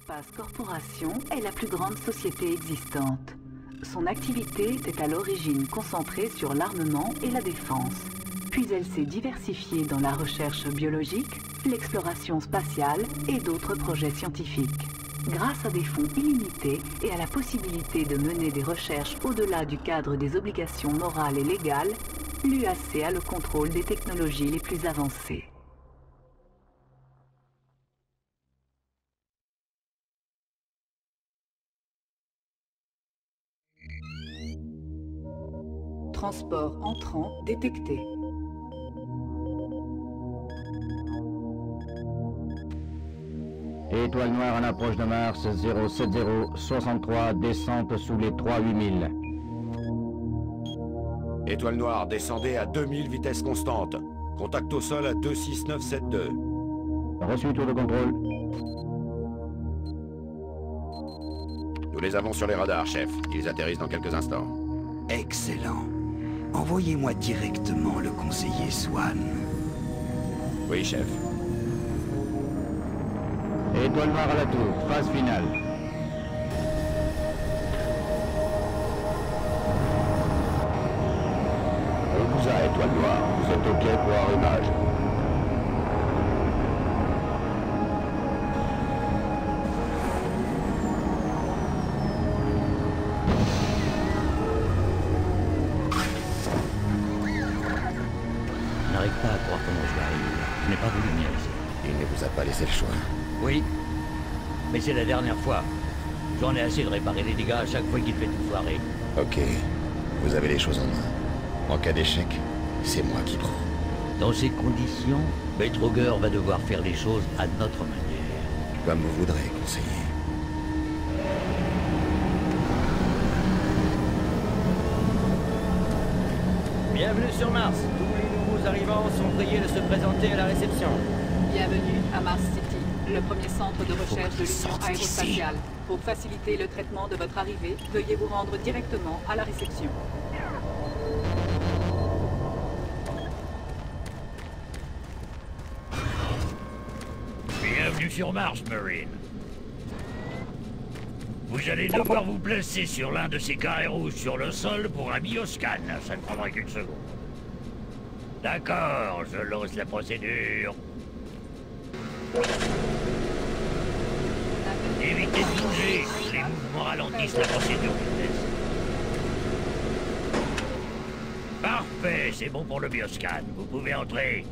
Space Corporation est la plus grande société existante. Son activité est à l'origine concentrée sur l'armement et la défense. Puis elle s'est diversifiée dans la recherche biologique, l'exploration spatiale et d'autres projets scientifiques. Grâce à des fonds illimités et à la possibilité de mener des recherches au-delà du cadre des obligations morales et légales, l'UAC a le contrôle des technologies les plus avancées. Transport entrant détecté. Étoile noire en approche de Mars, 07063, descente sous les 3-8000. Étoile noire, descendez à 2000 vitesse constante. Contact au sol à 26972. Reçu, tour de contrôle. Nous les avons sur les radars, chef. Ils atterrissent dans quelques instants. Excellent. Envoyez-moi directement le conseiller Swan. Oui, chef. Étoile noire à la tour, phase finale. On vous a, Étoile noire. Vous êtes OK pour arrimage. Je n'arrive pas à croire comment je vais arriver là. Je n'ai pas voulu venir ici. Il ne vous a pas laissé le choix. Oui, mais c'est la dernière fois. J'en ai assez de réparer les dégâts à chaque fois qu'il fait une soirée. Ok. Vous avez les choses en main. En cas d'échec, c'est moi qui prends. Dans ces conditions, Betroger va devoir faire les choses à notre manière. Comme vous voudrez, conseiller. Bienvenue sur Mars. Tous les nouveaux arrivants sont priés de se présenter à la réception. Bienvenue à Mars City, le premier centre de recherche de l'Union aérospatiale. Pour faciliter le traitement de votre arrivée, veuillez vous rendre directement à la réception. Bienvenue sur Mars, Marine. Vous allez devoir vous placer sur l'un de ces carrés rouges sur le sol pour un bioscan. Ça ne prendra qu'une seconde. D'accord, je lance la procédure. Évitez de bouger. Les mouvements ralentissent la procédure de test. Parfait, c'est bon pour le bioscan. Vous pouvez entrer.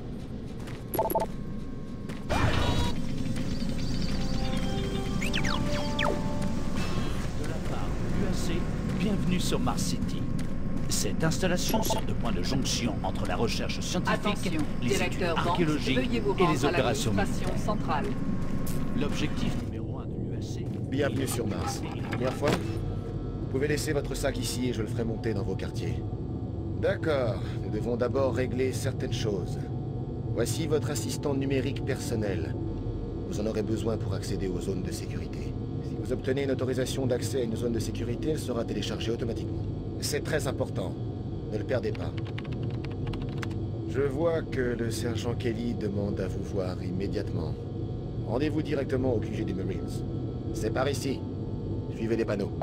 De la part de l'UAC, bienvenue sur Mars City. Cette installation sert de point de jonction entre la recherche scientifique, Attention, les études directeur Banks, archéologiques veuillez vous et les rendre à opérations l'administration militaires. centrale. L'objectif numéro 1 de l'UAC... Bienvenue sur Mars. Première fois? Vous pouvez laisser votre sac ici et je le ferai monter dans vos quartiers. D'accord, nous devons d'abord régler certaines choses. Voici votre assistant numérique personnel. Vous en aurez besoin pour accéder aux zones de sécurité. Si vous obtenez une autorisation d'accès à une zone de sécurité, elle sera téléchargée automatiquement. C'est très important. Ne le perdez pas. Je vois que le sergent Kelly demande à vous voir immédiatement. Rendez-vous directement au QG des Marines. C'est par ici. Suivez les panneaux.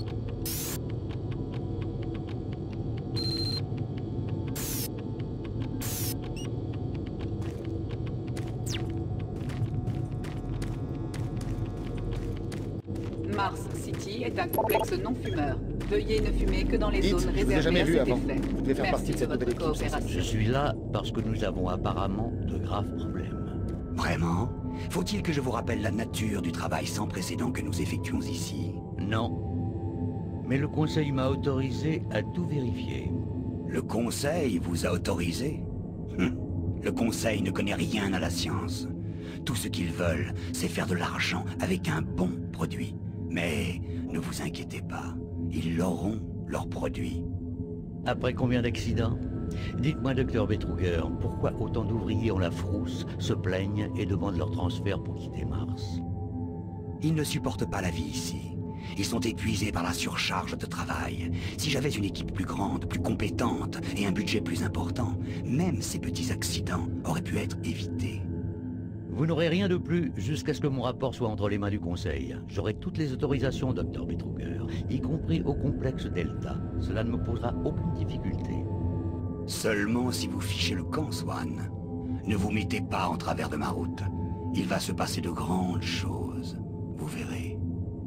Mars City est un complexe non-fumeur. Veuillez ne fumer que dans les Dites, zones je vous ai réservées jamais à vu cet avant. effet. Vous devez faire Merci partie de cette votre nouvelle équipe, c'est ça. coopération. Je suis là parce que nous avons apparemment de graves problèmes. Vraiment? Faut-il que je vous rappelle la nature du travail sans précédent que nous effectuons ici? Non. Mais le conseil m'a autorisé à tout vérifier. Le conseil vous a autorisé? Le conseil ne connaît rien à la science. Tout ce qu'ils veulent, c'est faire de l'argent avec un bon produit. Mais ne vous inquiétez pas, ils l'auront, leur produit. Après combien d'accidents? Dites-moi, docteur Betroger, pourquoi autant d'ouvriers ont la frousse, se plaignent et demandent leur transfert pour quitter Mars? Ils ne supportent pas la vie ici. Ils sont épuisés par la surcharge de travail. Si j'avais une équipe plus grande, plus compétente et un budget plus important, même ces petits accidents auraient pu être évités. Vous n'aurez rien de plus jusqu'à ce que mon rapport soit entre les mains du Conseil. J'aurai toutes les autorisations, Dr. Betruger, y compris au complexe Delta. Cela ne me posera aucune difficulté. Seulement si vous fichez le camp, Swan. Ne vous mettez pas en travers de ma route. Il va se passer de grandes choses. Vous verrez.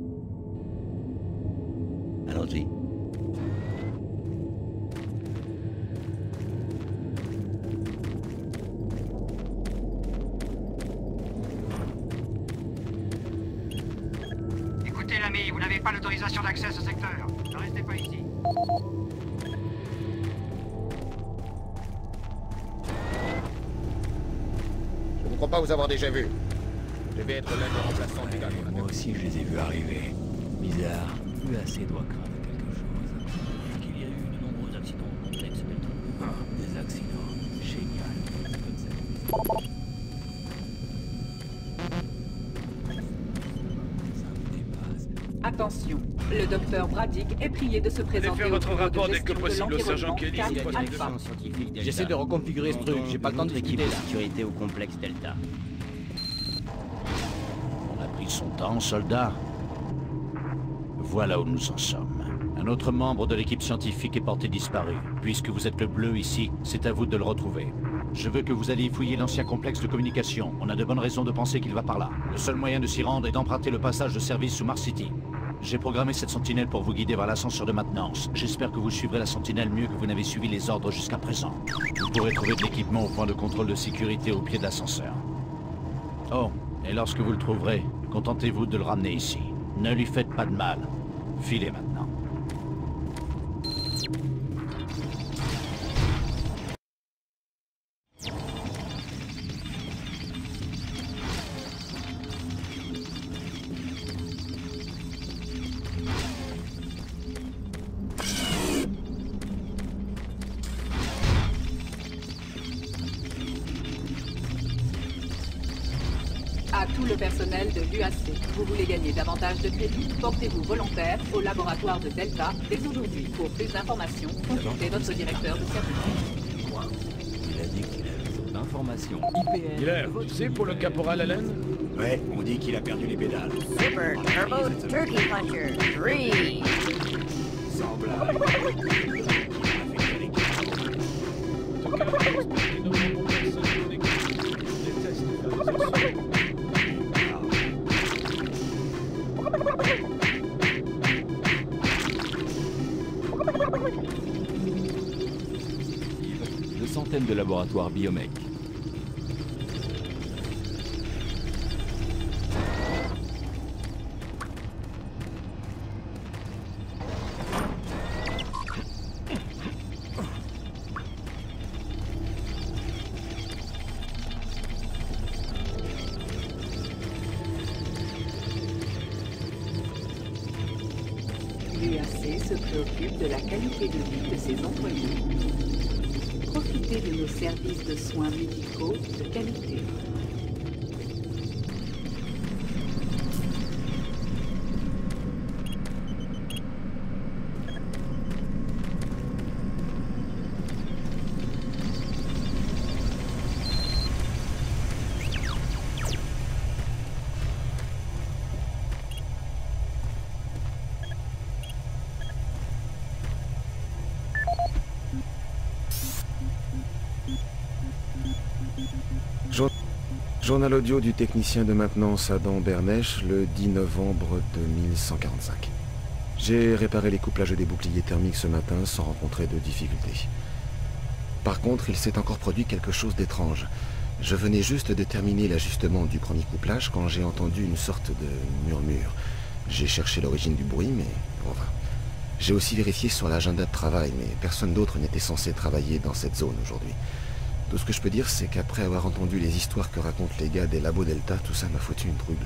Allons-y. Écoutez l'ami, vous n'avez pas l'autorisation d'accès à ce secteur. Ne restez pas ici. Je ne crois pas vous avoir déjà vu. Je vais être l'un des remplaçants du gars. Moi aussi, je les ai vus arriver. Bizarre. UAC doit craindre quelque chose. Qu'il y a eu de nombreux accidents complexes, Ah, des accidents. Génial. Ça me dépasse. Attention, le docteur Braddock est prié de se présenter faire votre au bureau de rapport dès gestion que de possible au sergent Kelly. l'environnement 4 Alpha. J'essaie de reconfigurer ce truc, j'ai pas le temps de L'équipe quitter de là. sécurité au complexe Delta. On a pris son temps, soldat. Voilà où nous en sommes. Un autre membre de l'équipe scientifique est porté disparu. Puisque vous êtes le bleu ici, c'est à vous de le retrouver. Je veux que vous alliez fouiller l'ancien complexe de communication. On a de bonnes raisons de penser qu'il va par là. Le seul moyen de s'y rendre est d'emprunter le passage de service sous Mars City. J'ai programmé cette sentinelle pour vous guider vers l'ascenseur de maintenance. J'espère que vous suivrez la sentinelle mieux que vous n'avez suivi les ordres jusqu'à présent. Vous pourrez trouver de l'équipement au point de contrôle de sécurité au pied de l'ascenseur. Oh, et lorsque vous le trouverez, contentez-vous de le ramener ici. Ne lui faites pas de mal. Filez maintenant. À tout le personnel de l'UAC, vous voulez gagner davantage de crédits, portez-vous volontaire au laboratoire de Delta dès aujourd'hui. Pour plus d'informations, consultez votre directeur de service. Il a dit qu'il avait d'informations. IPN. Hilaire, tu sais pour le caporal Allen? Ouais, on dit qu'il a perdu les pédales. Super Turbo Turkey Puncher 3. Sans blague. De centaines de laboratoires biomech. L'UAC se préoccupe de la qualité de vie de ses employés. Profitez de nos services de soins médicaux de qualité. Journal audio du technicien de maintenance Adam Bernèche, le 10 novembre 2145. J'ai réparé les couplages des boucliers thermiques ce matin sans rencontrer de difficultés. Par contre, il s'est encore produit quelque chose d'étrange. Je venais juste de terminer l'ajustement du premier couplage quand j'ai entendu une sorte de murmure. J'ai cherché l'origine du bruit, mais en vain. J'ai aussi vérifié sur l'agenda de travail, mais personne d'autre n'était censé travailler dans cette zone aujourd'hui. Tout ce que je peux dire, c'est qu'après avoir entendu les histoires que racontent les gars des labos Delta, tout ça m'a foutu une trouble.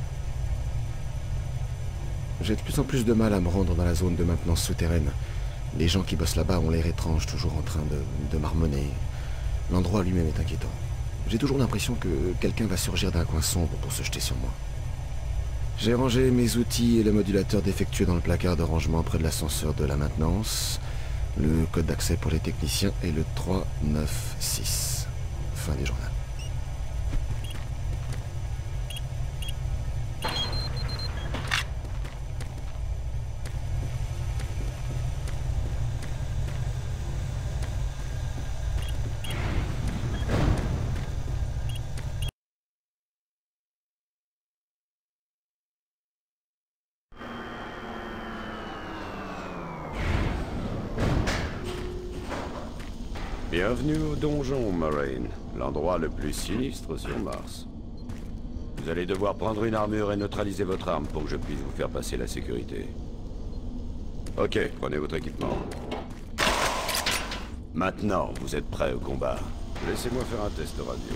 J'ai de plus en plus de mal à me rendre dans la zone de maintenance souterraine. Les gens qui bossent là-bas ont l'air étranges, toujours en train de marmonner. L'endroit lui-même est inquiétant. J'ai toujours l'impression que quelqu'un va surgir d'un coin sombre pour se jeter sur moi. J'ai rangé mes outils et le modulateur défectueux dans le placard de rangement près de l'ascenseur de la maintenance. Le code d'accès pour les techniciens est le 396. Fin des journaux. Bienvenue au donjon, Marine, l'endroit le plus sinistre sur Mars. Vous allez devoir prendre une armure et neutraliser votre arme pour que je puisse vous faire passer la sécurité. Ok, prenez votre équipement. Maintenant, vous êtes prêts au combat. Laissez-moi faire un test radio.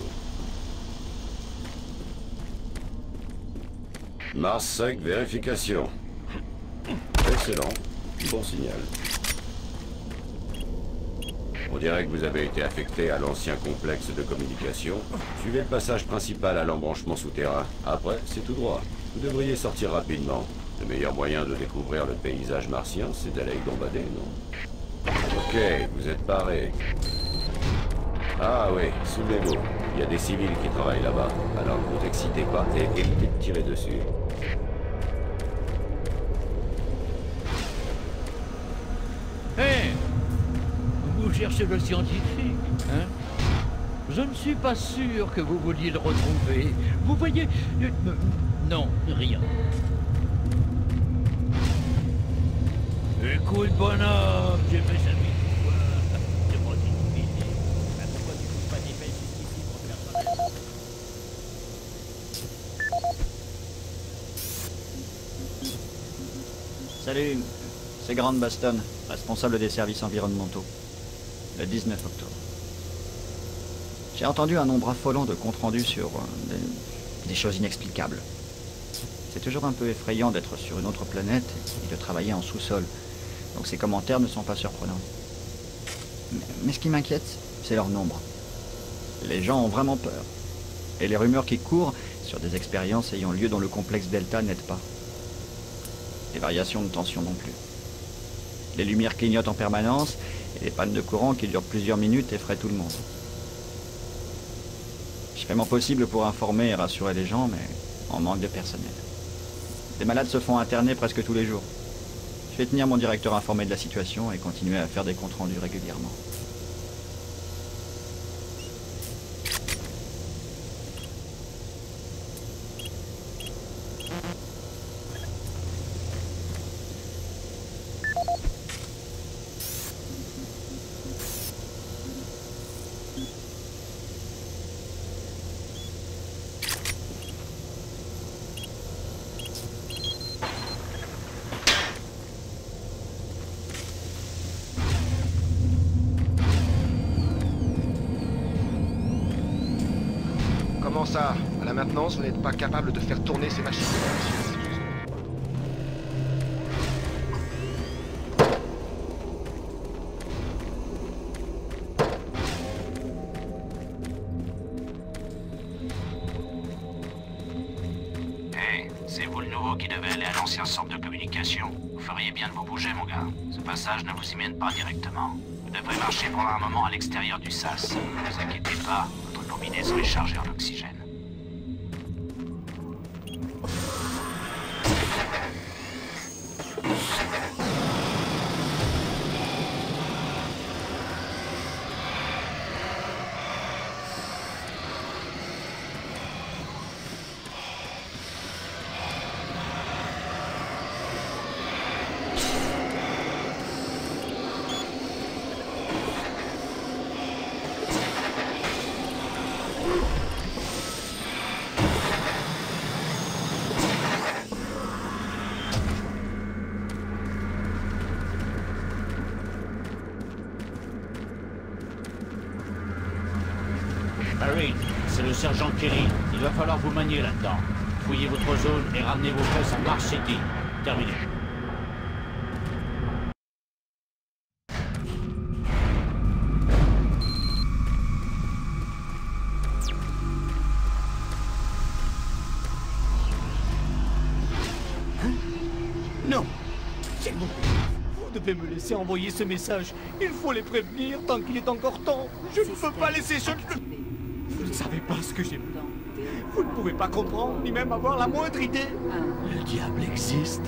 Mars 5, vérification. Excellent, bon signal. On dirait que vous avez été affecté à l'ancien complexe de communication. Suivez le passage principal à l'embranchement souterrain. Après, c'est tout droit. Vous devriez sortir rapidement. Le meilleur moyen de découvrir le paysage martien, c'est d'aller y gambader, non? Ok, vous êtes parés. Ah oui, souvenez-vous, il y a des civils qui travaillent là-bas. Alors ne vous excitez pas et évitez de tirer dessus. Hé! Vous cherchez le scientifique, hein? Je ne suis pas sûr que vous vouliez le retrouver. Vous voyez... non, rien. Écoute, bonhomme, j'ai fait ça mille fois. Demande une idée. Pourquoi tu fous pas des bêtes ici pour faire ça? Salut, c'est Grant Baston, responsable des services environnementaux. Le 19 octobre. J'ai entendu un nombre affolant de comptes rendus sur des choses inexplicables. C'est toujours un peu effrayant d'être sur une autre planète et de travailler en sous-sol. Donc ces commentaires ne sont pas surprenants. Mais ce qui m'inquiète, c'est leur nombre. Les gens ont vraiment peur. Et les rumeurs qui courent sur des expériences ayant lieu dans le complexe Delta n'aident pas. Les variations de tension non plus. Les lumières clignotent en permanence et les pannes de courant qui durent plusieurs minutes effraient tout le monde. Je fais mon possible pour informer et rassurer les gens, mais on manque de personnel. Des malades se font interner presque tous les jours. Je vais tenir mon directeur informé de la situation et continuer à faire des comptes rendus régulièrement. Comment ça? À la maintenance, vous n'êtes pas capable de faire tourner ces machines? Hey, c'est vous le nouveau qui devait aller à l'ancien centre de communication. Vous feriez bien de vous bouger, mon gars. Ce passage ne vous y mène pas directement. Vous devrez marcher pendant un moment à l'extérieur du sas. Ne vous inquiétez pas, votre combinaison est chargée en oxygène. Marine, c'est le sergent Kelly. Il va falloir vous manier là-dedans. Fouillez votre zone et ramenez vos fesses à Mars City. Terminé. Non, s'il vous plaît, vous devez me laisser envoyer ce message. Il faut les prévenir tant qu'il est encore temps. Je ne peux pas laisser ce... Vous ne savez pas ce que j'ai vu. Vous ne pouvez pas comprendre, ni même avoir la moindre idée. Le diable existe.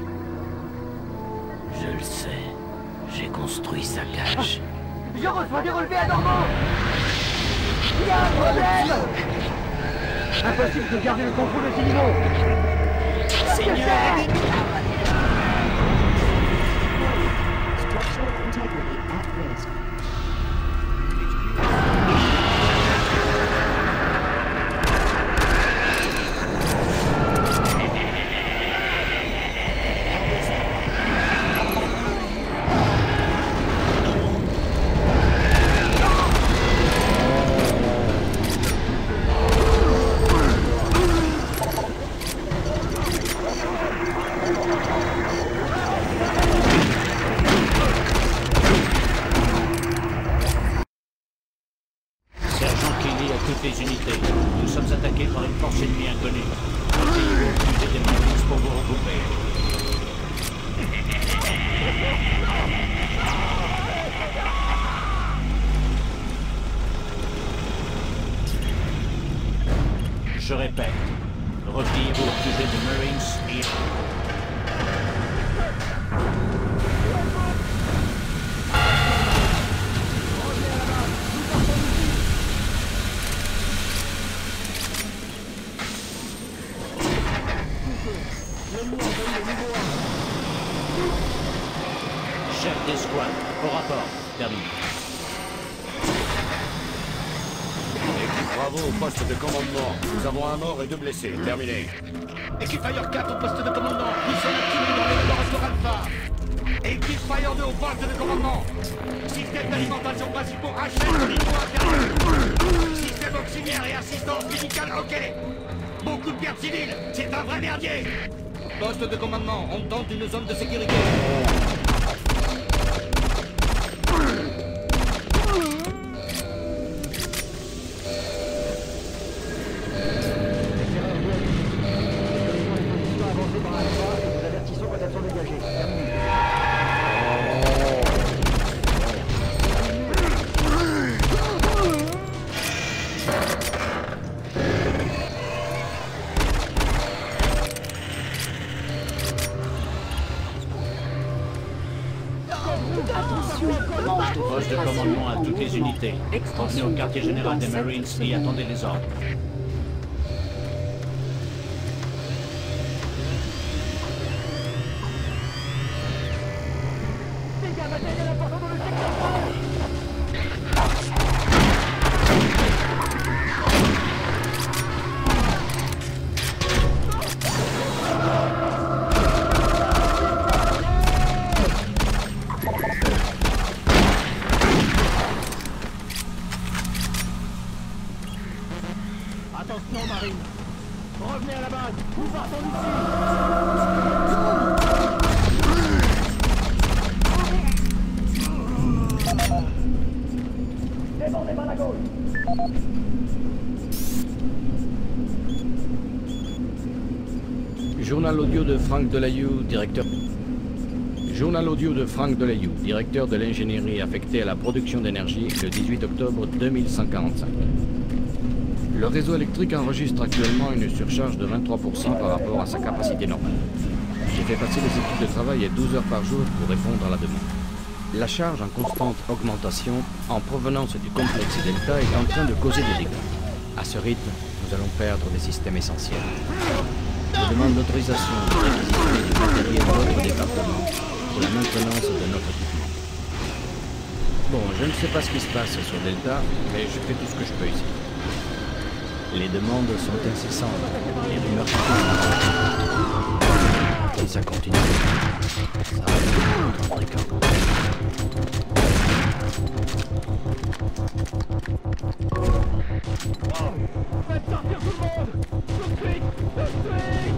Je le sais. J'ai construit sa cage. Je reçois des relevés anormaux. Il y a un problème. Impossible de garder le contrôle de ces niveaux. Seigneur, Structural integrity at risk. Ennemi inconnu. Utilisez des Marines pour vous regrouper. Je répète, repliez-vous au sujet des Marines et... Chef d'escouade, au rapport, terminé. Bravo au poste de commandement. Nous avons un mort et 2 blessés. Terminé. Équipe Fire 4 au poste de commandement. Nous sommes activés dans les laboratoires Alpha. Équipe Fire 2 au poste de commandement. Système d'alimentation principaux HF au niveau intérieur. Système auxiliaire et assistance médicale, ok. Beaucoup de pertes civiles. C'est un vrai merdier. Poste de commandement, on tente une zone de sécurité. Poste de commandement à toutes les unités. Revenez au quartier général des Marines et attendez les ordres. Attention, Marine. Revenez à la base. Nous partons d'ici. Débordez par la gauche. Journal audio de Frank Delayou, directeur... Journal audio de Frank Delayou, directeur de l'ingénierie affectée à la production d'énergie, le 18 octobre 2145. Le réseau électrique enregistre actuellement une surcharge de 23% par rapport à sa capacité normale. J'ai fait passer les équipes de travail à 12 heures par jour pour répondre à la demande. La charge en constante augmentation en provenance du complexe Delta est en train de causer des dégâts. À ce rythme, nous allons perdre des systèmes essentiels. Je demande l'autorisation de réquisitionner du matériel de votre département pour la maintenance de notre équipement. Bon, je ne sais pas ce qui se passe sur Delta, mais je fais tout ce que je peux ici. Les demandes sont incessantes, les rumeurs sont... Si ça continue, ça va être fréquent. Faites sortir tout le monde! Tout de suite! Tout de suite!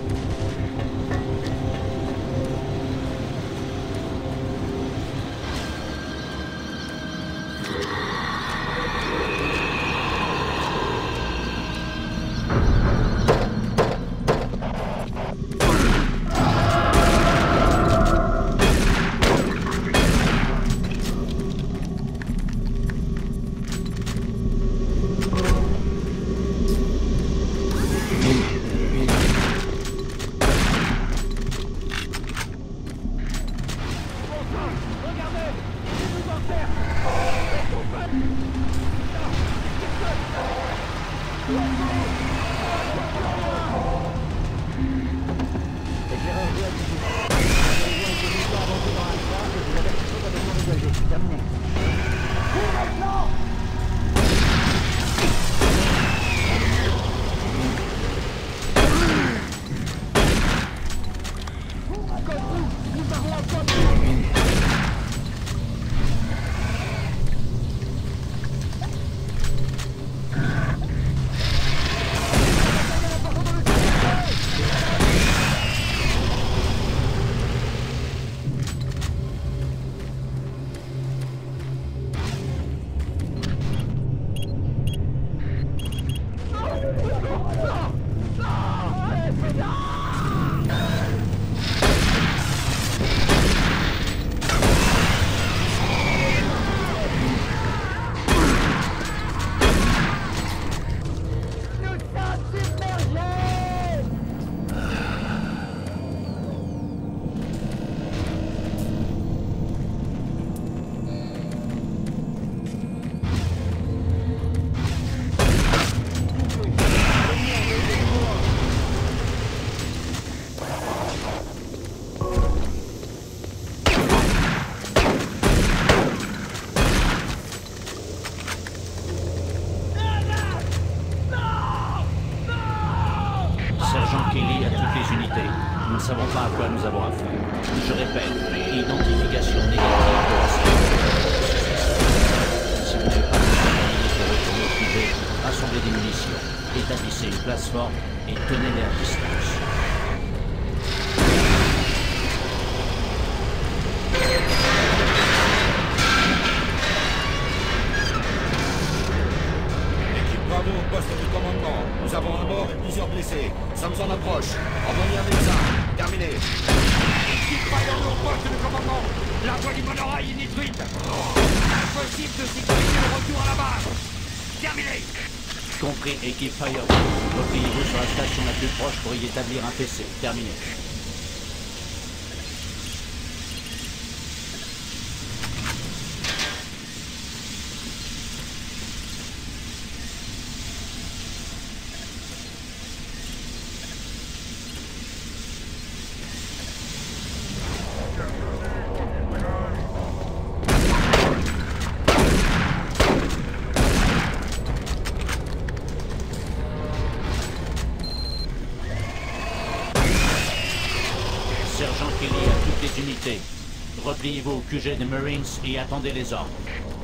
Kelly à toutes les unités. Nous ne savons pas à quoi nous avons affaire. Je répète, identification négative de la cible. Si vous n'avez pas de retourner au QG, rassemblez des munitions, établissez une place forte et tenez-les à distance. Bravo au poste de commandement. Nous avons un mort et plusieurs blessés. Sommes en approche. Envoyez un médecin. Terminé. Fire au poste de commandement. La voie du monorail est détruite. Impossible de sécuriser le retour à la base. Terminé. Compris, équipe Fire. Repliez-vous sur la station la plus proche pour y établir un PC. Terminé. Sergent Kelly à toutes les unités. Repliez-vous au QG des Marines et attendez les ordres.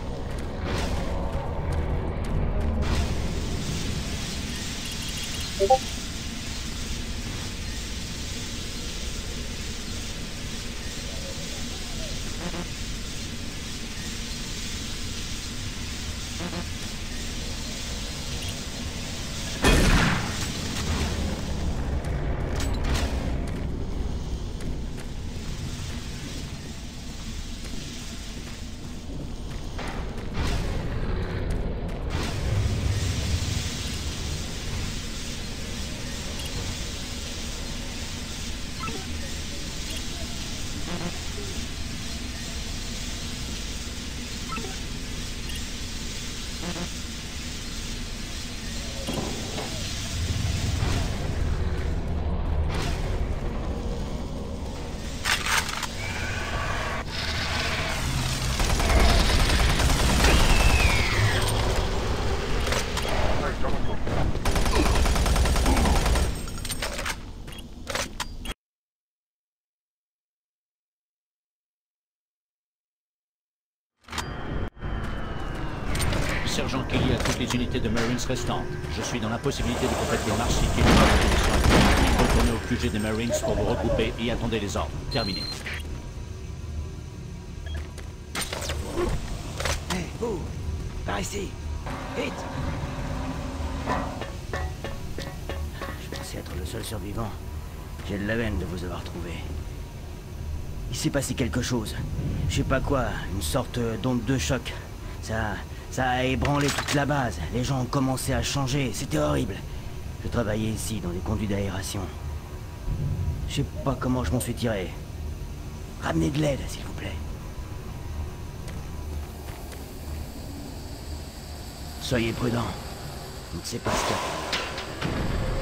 Sergent Kelly à toutes les unités de Marines restantes. Je suis dans l'impossibilité de contacter Mars City. Retournez au QG des Marines pour vous regrouper et attendez les ordres. Terminé. Hey, vous! Par ici! Vite! Je pensais être le seul survivant. J'ai de la veine de vous avoir trouvé. Il s'est passé quelque chose. Je sais pas quoi, une sorte d'onde de choc. Ça a ébranlé toute la base. Les gens ont commencé à changer. C'était horrible. Je travaillais ici, dans les conduits d'aération. Je sais pas comment je m'en suis tiré. Ramenez de l'aide, s'il vous plaît. Soyez prudents. On ne sait pas ce qu'il y a.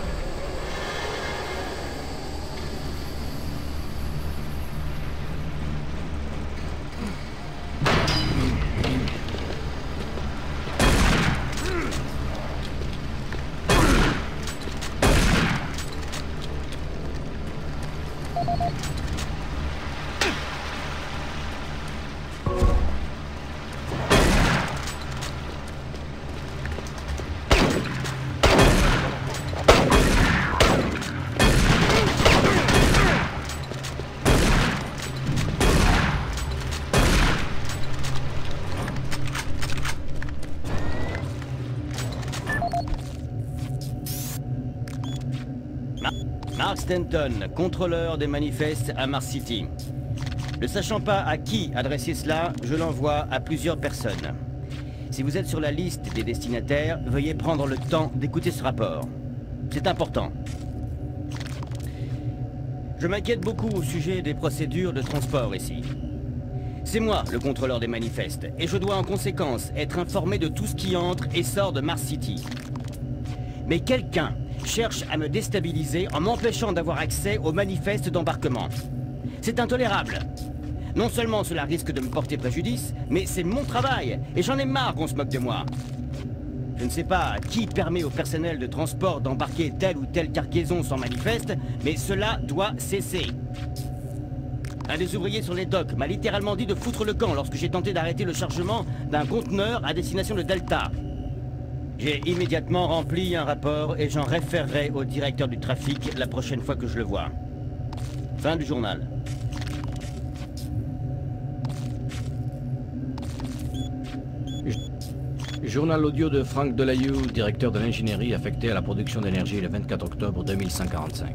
Mark Stanton, contrôleur des manifestes à Mars City. Ne sachant pas à qui adresser cela, je l'envoie à plusieurs personnes. Si vous êtes sur la liste des destinataires, veuillez prendre le temps d'écouter ce rapport. C'est important. Je m'inquiète beaucoup au sujet des procédures de transport ici. C'est moi le contrôleur des manifestes, et je dois en conséquence être informé de tout ce qui entre et sort de Mars City. Mais quelqu'un cherche à me déstabiliser en m'empêchant d'avoir accès aux manifestes d'embarquement. C'est intolérable. Non seulement cela risque de me porter préjudice, mais c'est mon travail, et j'en ai marre qu'on se moque de moi. Je ne sais pas qui permet au personnel de transport d'embarquer telle ou telle cargaison sans manifeste, mais cela doit cesser. Un des ouvriers sur les docks m'a littéralement dit de foutre le camp lorsque j'ai tenté d'arrêter le chargement d'un conteneur à destination de Delta. J'ai immédiatement rempli un rapport et j'en référerai au directeur du trafic la prochaine fois que je le vois. Fin du journal. Journal audio de Frank Delayou, directeur de l'ingénierie affecté à la production d'énergie le 24 octobre 2145.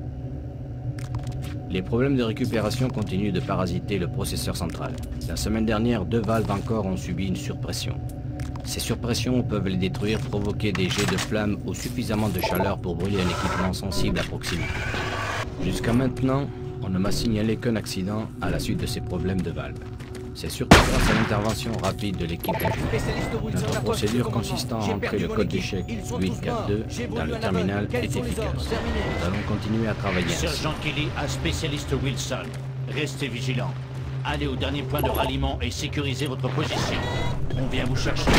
Les problèmes de récupération continuent de parasiter le processeur central. La semaine dernière, 2 valves encore ont subi une surpression. Ces surpressions peuvent les détruire, provoquer des jets de flammes ou suffisamment de chaleur pour brûler un équipement sensible à proximité. Jusqu'à maintenant, on ne m'a signalé qu'un accident à la suite de ces problèmes de valves. C'est surtout grâce à l'intervention rapide de l'équipe d'ingénieurs. Notre procédure consistant à entrer le code d'échec 842 dans le terminal est efficace. Nous allons continuer à travailler ainsi. Sergent Kelly à spécialiste Wilson. Restez vigilants. Allez au dernier point de ralliement et sécurisez votre position. On vient vous chercher.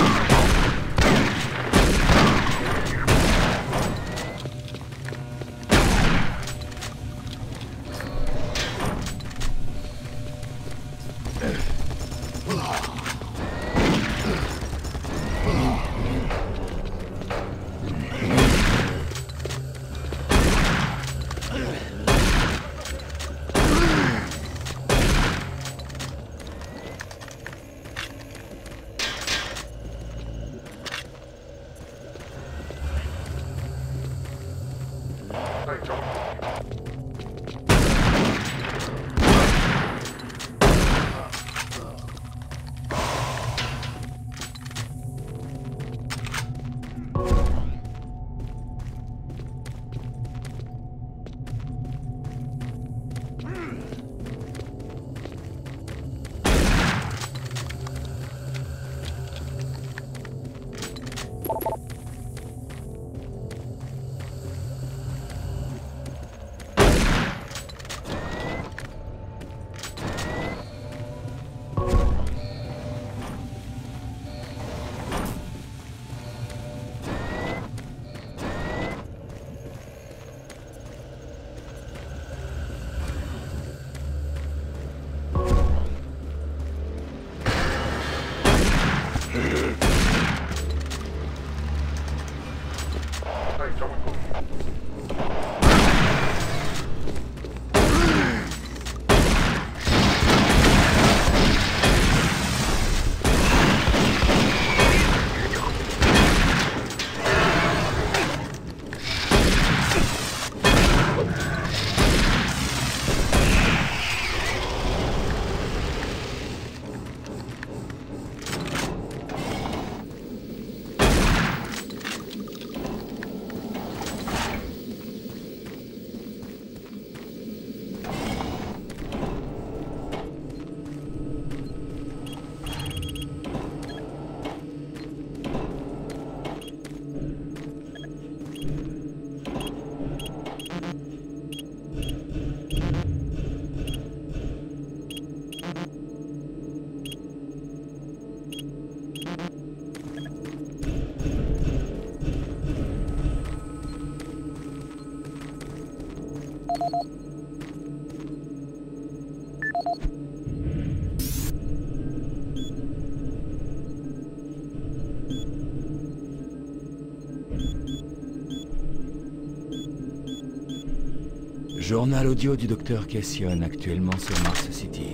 Journal audio du docteur Kession, actuellement sur Mars City.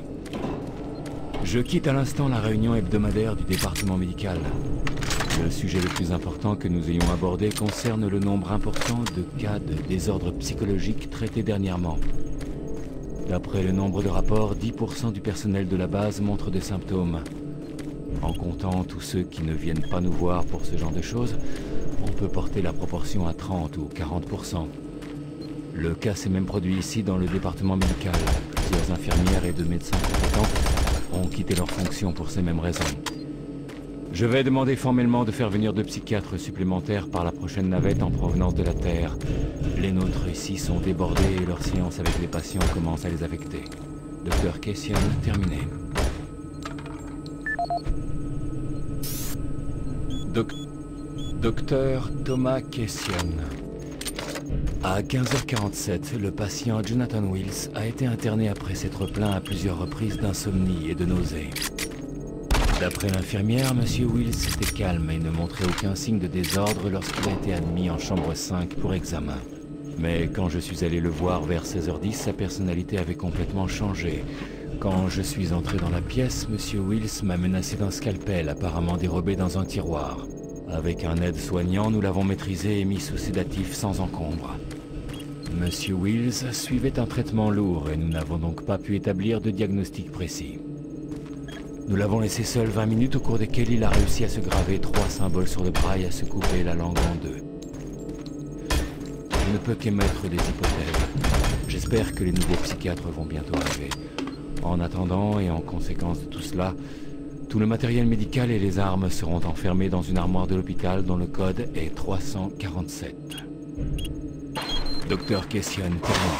Je quitte à l'instant la réunion hebdomadaire du département médical. Le sujet le plus important que nous ayons abordé concerne le nombre important de cas de désordre psychologique traités dernièrement. D'après le nombre de rapports, 10% du personnel de la base montre des symptômes. En comptant tous ceux qui ne viennent pas nous voir pour ce genre de choses, on peut porter la proportion à 30 ou 40%. Le cas s'est même produit ici dans le département médical. Plusieurs infirmières et 2 médecins compétents ont quitté leurs fonctions pour ces mêmes raisons. Je vais demander formellement de faire venir 2 psychiatres supplémentaires par la prochaine navette en provenance de la Terre. Les nôtres ici sont débordés et leur séance avec les patients commence à les affecter. Docteur Kession, terminé. Docteur Thomas Kession. À 15h47, le patient Jonathan Wills a été interné après s'être plaint à plusieurs reprises d'insomnie et de nausées. D'après l'infirmière, M. Wills était calme et ne montrait aucun signe de désordre lorsqu'il a été admis en chambre 5 pour examen. Mais quand je suis allé le voir vers 16h10, sa personnalité avait complètement changé. Quand je suis entré dans la pièce, M. Wills m'a menacé d'un scalpel apparemment dérobé dans un tiroir. Avec un aide-soignant, nous l'avons maîtrisé et mis sous sédatif sans encombre. M. Wills suivait un traitement lourd et nous n'avons donc pas pu établir de diagnostic précis. Nous l'avons laissé seul 20 minutes au cours desquelles il a réussi à se graver 3 symboles sur le bras et à se couper la langue en 2. Je ne peux qu'émettre des hypothèses. J'espère que les nouveaux psychiatres vont bientôt arriver. En attendant et en conséquence de tout cela, tout le matériel médical et les armes seront enfermés dans une armoire de l'hôpital dont le code est 347. Docteur Kession, terminé.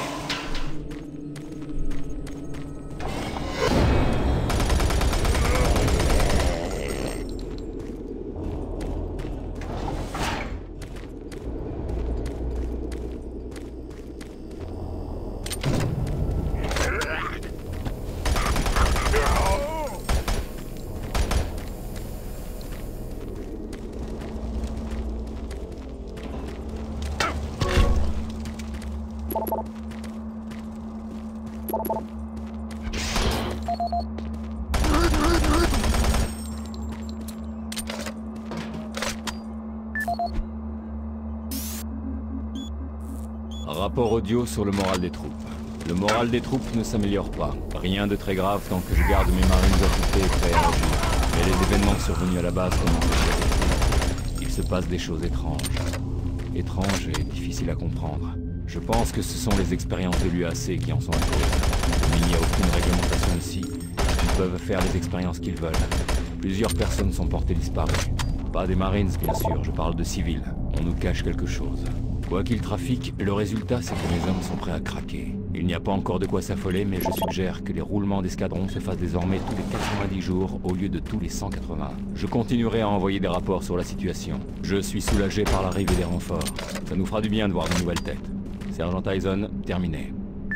Rapport audio sur le moral des troupes. Le moral des troupes ne s'améliore pas. Rien de très grave tant que je garde mes marines occupés et prêts à agir. Mais les événements survenus à la base commencent à se... Il se passe des choses étranges. Étranges et difficiles à comprendre. Je pense que ce sont les expériences de l'UAC qui en sont la cause. Comme il n'y a aucune réglementation ici, ils peuvent faire les expériences qu'ils veulent. Plusieurs personnes sont portées disparues. Pas des Marines, bien sûr, je parle de civils. On nous cache quelque chose. Quoi qu'ils trafiquent, le résultat c'est que mes hommes sont prêts à craquer. Il n'y a pas encore de quoi s'affoler, mais je suggère que les roulements d'escadron se fassent désormais tous les 90 jours au lieu de tous les 180. Je continuerai à envoyer des rapports sur la situation. Je suis soulagé par l'arrivée des renforts. Ça nous fera du bien de voir de nouvelles têtes. Sergent Tyson, terminé.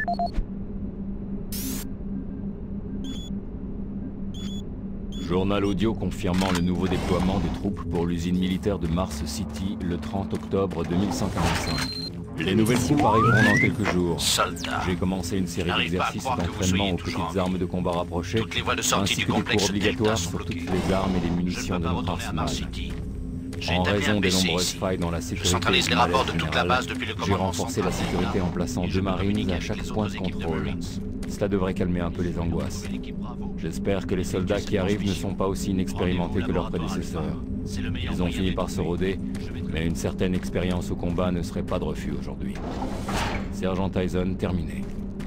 Journal audio confirmant le nouveau déploiement des troupes pour l'usine militaire de Mars City le 30 octobre 2145. Les nouvelles troupes arriveront dans quelques jours. J'ai commencé une série d'exercices d'entraînement aux petites armes de combat rapprochées, ainsi que des cours obligatoires sur toutes les armes et les munitions de notre arsenal. En raison des nombreuses failles dans la sécurité générale, j'ai renforcé la sécurité en plaçant 2 marines à chaque point de contrôle. Cela devrait calmer un peu les angoisses. J'espère que les soldats qui arrivent ne sont pas aussi inexpérimentés que leurs prédécesseurs. Ils ont fini par se rôder, mais une certaine expérience au combat ne serait pas de refus aujourd'hui. Sergent Tyson, terminé.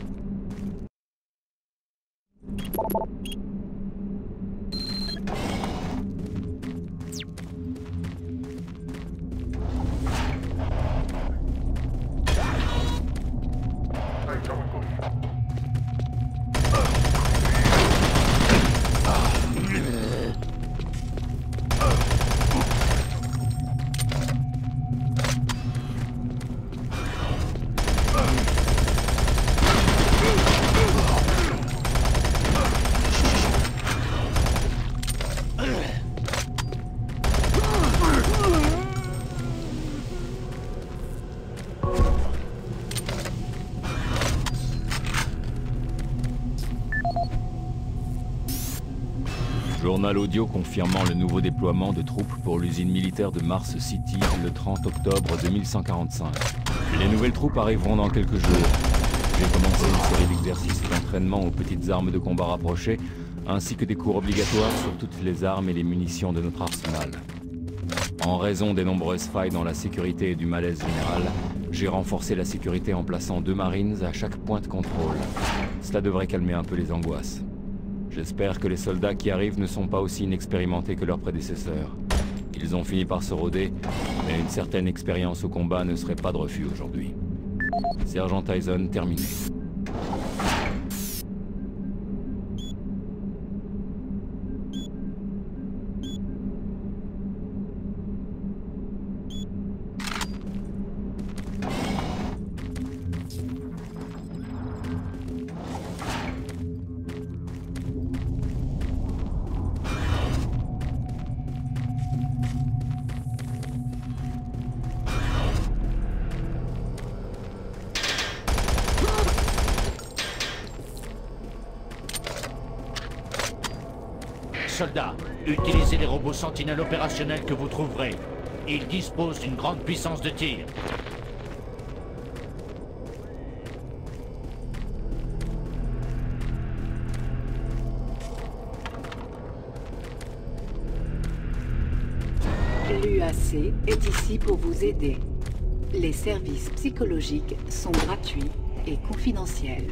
Journal audio confirmant le nouveau déploiement de troupes pour l'usine militaire de Mars City le 30 octobre 2145. Les nouvelles troupes arriveront dans quelques jours. J'ai commencé une série d'exercices d'entraînement aux petites armes de combat rapprochées, ainsi que des cours obligatoires sur toutes les armes et les munitions de notre arsenal. En raison des nombreuses failles dans la sécurité et du malaise général, j'ai renforcé la sécurité en plaçant 2 marines à chaque point de contrôle. Cela devrait calmer un peu les angoisses. J'espère que les soldats qui arrivent ne sont pas aussi inexpérimentés que leurs prédécesseurs. Ils ont fini par se rôder, mais une certaine expérience au combat ne serait pas de refus aujourd'hui. Sergent Tyson, terminé. Soldats, utilisez les robots sentinelles opérationnels que vous trouverez. Ils disposent d'une grande puissance de tir. L'UAC est ici pour vous aider. Les services psychologiques sont gratuits et confidentiels.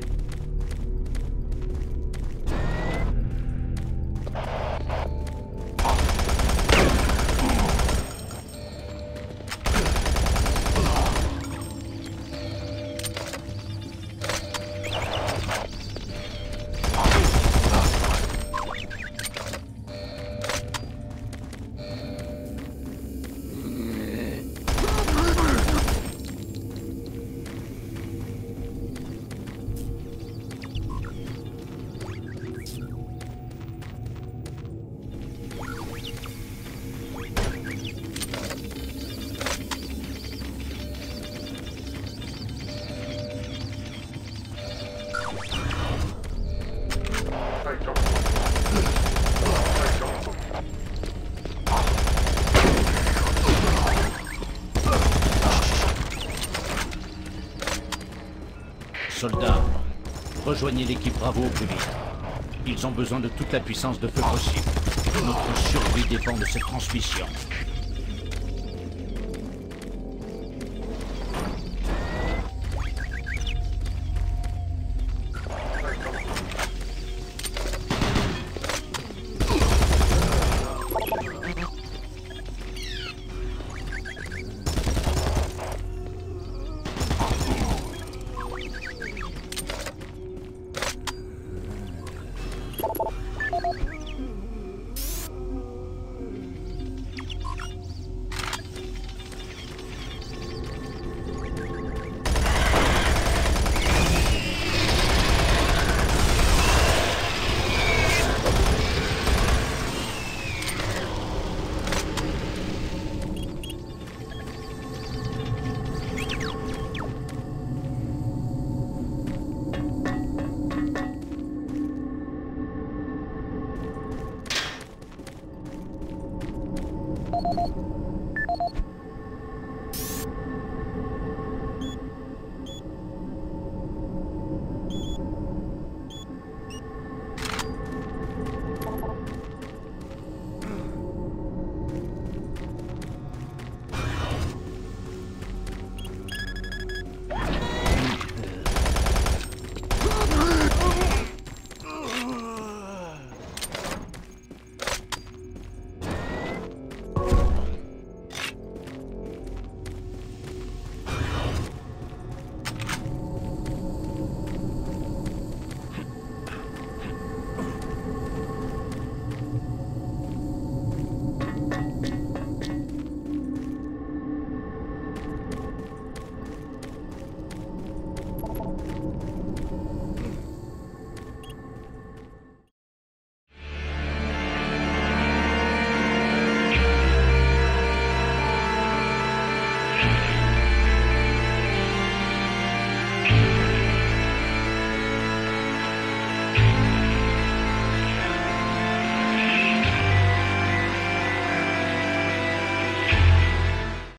Soldats, rejoignez l'équipe Bravo au plus vite. Ils ont besoin de toute la puissance de feu possible. Notre survie dépend de cette transmission.